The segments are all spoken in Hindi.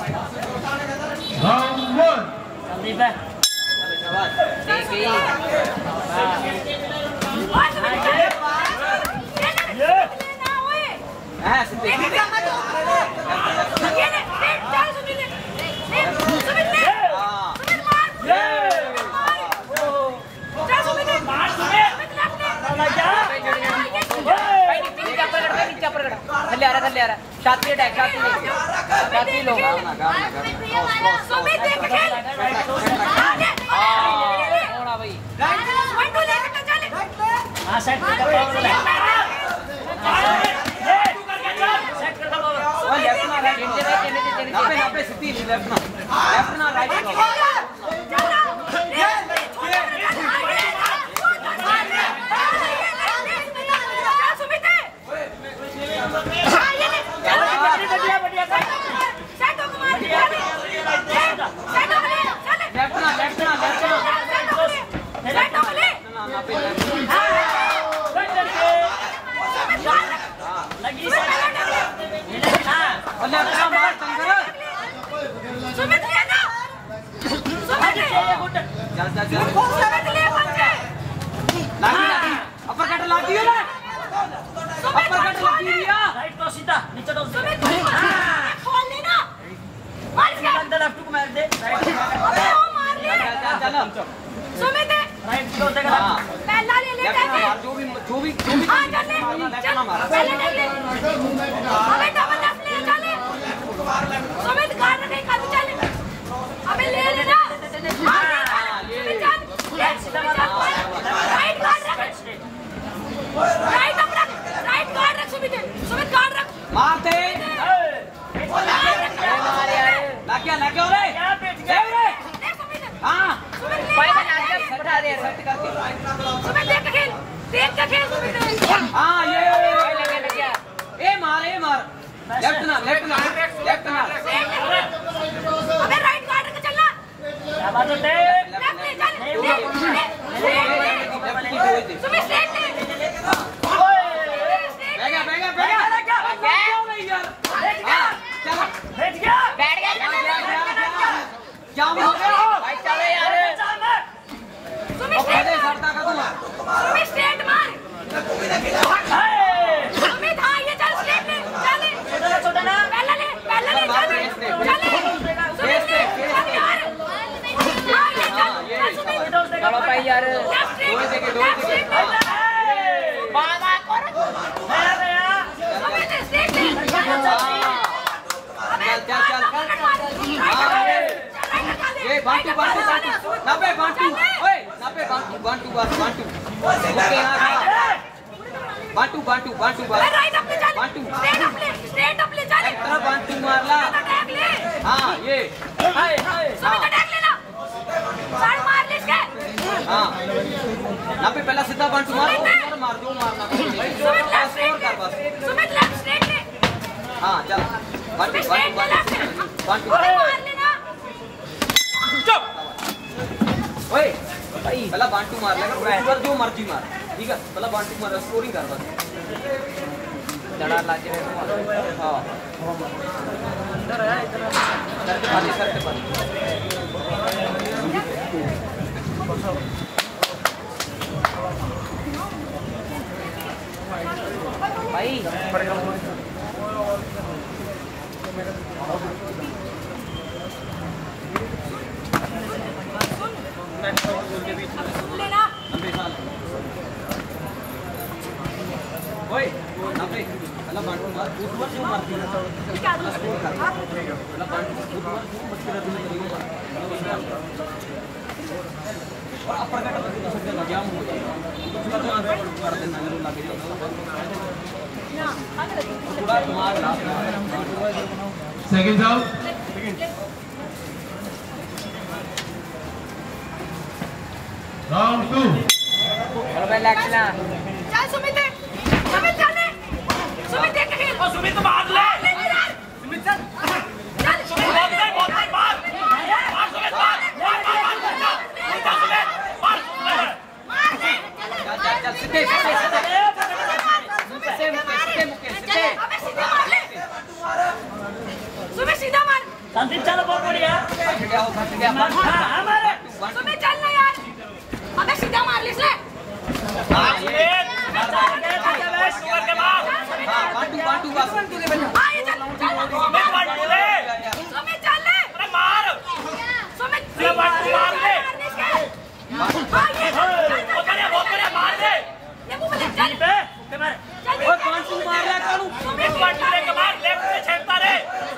Round 1. जल्दी पे ठीक है हां सिद्धि थल्ले आ रहा छाती अटैक छाती लो सुमित देख खेल होना भाई पॉइंट लेकर चल हां सेट कर पावर ले सेट कर पावर ओ लेफ्ट ना राइट ना पे सिद्धि लेफ्ट ना राइट राइट को सीधा नीचे डाउन खोल लेना मार के अंदर लेफ्ट को मार दे अबे वो मार ले चल सुमित राइट को देगा पहला ले ले जाके जो भी हां चल ले चल ले अबे डबल लेफ्ट ले चल सुमित गार्ड नहीं कर चल अबे ले लेना राइट गार्ड रख राइट अप रख राइट गार्ड रख सुमित गार्ड रख मार दे मार यार लग गया रे क्या बैठ गया रे सुमित हां भाई बना के उठा दे सेट करके सुमित देख के खेल सुमित हां ये लग गया ए मार लेफ्ट ना अबे राइट गार्ड रख चलना क्या बात होते लेफ्ट ले चल सुमित स्ट्रेट ले बैठ गया क्या हो गया भाई चलो यार सुमित स्ट्रेट मार सुमित हां ये चल स्ट्रेट ले चल छोटा ना पहले ले चलो भाई यार दो देके बाबा करो ये बांटू ना पे बांटू ओए ना पे बांटू ओके हां बांटू राइट अप ले चल बांटू स्ट्रेट अप ले चल तेरा बांटू मारला अटैक ले हां ये हाय सुमित अटैक लेना साड़ मार ले इसके हां ना पे पहला सीधा बांटू मार दो मारना सुमित लेफ्ट स्ट्रेट ले हां चल बांटू मार लेना ओए भाई पहला बांटू मार लेगा ऊपर जो मर्जी मार ठीक है पहला बांटू मार स्कोरिंग कर बस जड़ा लाज हां इधर है करके भाई सुन लेना ओए ना पे पहला बांटू मार ऊपर जो मारती है क्या दूसरा पहला बांटू ऊपर जो मत कर और अपर कट सकते ना जाम हो उसका तो आंसर कर देना लगे थोड़ा मार Seconds out. Round 2. और पहले एक्शन चल सुमित चल सुमित देख के खेल ओ सुमित मार ले सुमित चल सुमित मार सुमित चल सीधे सुमित सीधा मार संदीप चलो बहुत बढ़िया थक गया हमारे सुमित चलना यार अबे सीधा मार ले इसने शुगर के बाद बांटू बस हाँ ये चल सुमित चल ले अरे मार सुमित मार ले हाँ ये बहुत बढ़िया मार दे ये मुंह में चल पे मार ओए बांटू मार ले कानू एक बार के बाद लेफ्ट से छेड़ता रे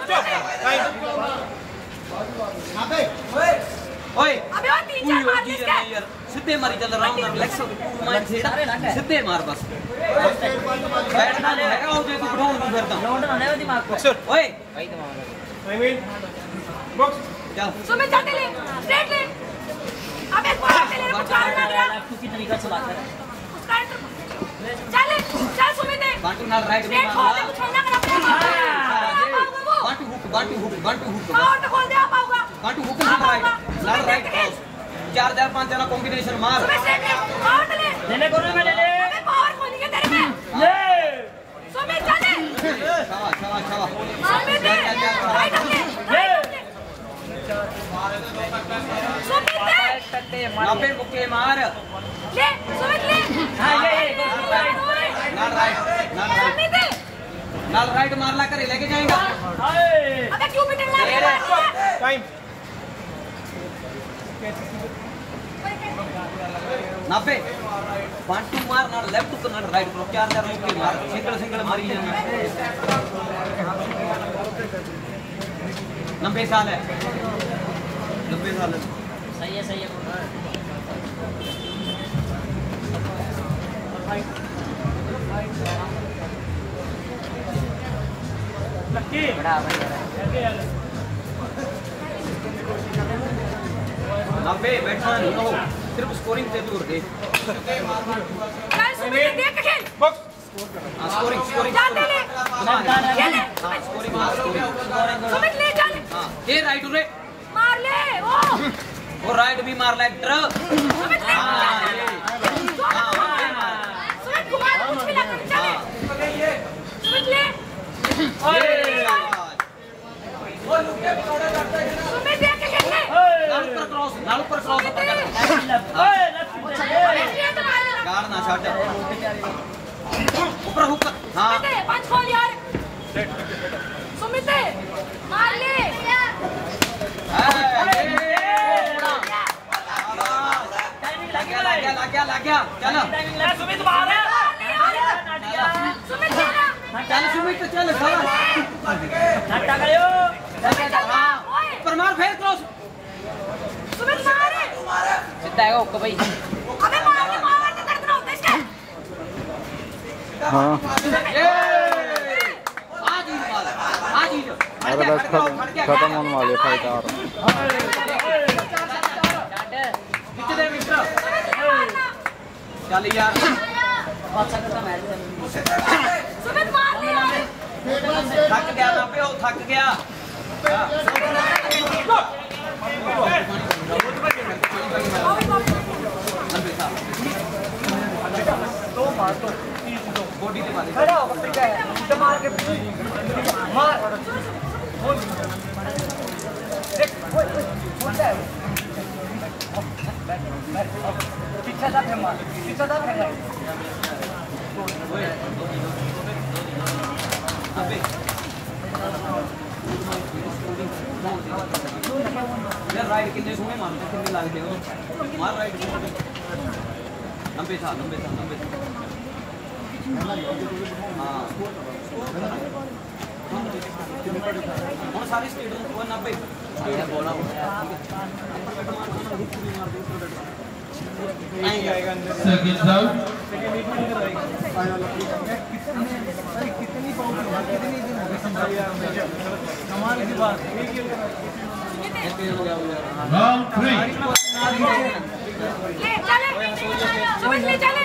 ओए अबे और 3-4 मार ले इसके यार सीधे मारी चल रहा हूं रिलैक्स मार छेड़ा सीधे मार बस बैठना नहीं है और जो तू बिठाऊं तू फिरता लौंड ना ले दिमाग को ओए भाई दिमाग चल सुमित जाते ले स्ट्रेट ले अबे बॉल ले ले पुकार लग रहा तू की तरीका से बात कर उसका चल चल सुमित बांटू नाल राइट में स्ट्रेट खोल दे मार छोड़ना कर बांटू हुक पावर तो खोल दे आप आऊंगा बांटू हुक नाल राइट क्रॉस 4-5 जना कॉम्बिनेशन मार सुमित स्ट्रेट ले पावर ले ले कोने में ले ले अबे पावर खोल के तेरे में ले सुमित चले शाबाश सुमित राइट ले सुमित नापे मुक्के मार ले सुमित ले हां ये नाल राइट सुमित नाल राइट मारला करे लेके जाएगा अबे क्यों पिटन लग रहा है टाइम नापे बांटू मार नाल लेफ्ट को नाल राइट को 4 मुक्के मार सिंगल मारी जाना 90 साल है सही है लक्की बड़ा भाई 90 बैठना नहीं हो सिर्फ स्कोरिंग से दूर दे चल सुमित देख खेल बॉक्स स्कोरिंग जाते ले ये ले स्कोरिंग सुमित ले चल हां ये राइट रे मार ले वो राइट भी मार ले ड्र सुमित ले सुमित घुमा दे कुछ भी लग चले सुमित ले सुमित देख के खेल ले नाल पर क्रॉस गाड़ ना छाड़ ऊपर हुक हां सुमित पंच खोल यार सुमित मार ले लग गया चल सुमित मार सुमित तेरा चल सुमित चल हटा गयो ऊपर मार फिर क्रॉस सुमित मार सीधा है ओके भाई अबे मार के पावर से दर्द ना होता इसका हाँ आज ही अरे बस खत्म होने वाली है फाइट और कितने मिनट चल यार सुमित मार ले यार थक गया ना पे थक गया बॉडी पे मार खड़ा हो मार के मार पीछे जा फेंक मार पीछे जा फेंक अबे यार राइट कितने सोने मारते कितने लगते हो मार राइट लंबे था हां और सारी स्पीड 190 बोला सेकंड आउट कमाल की बात राउंड 3 ले चले सुमित ले चले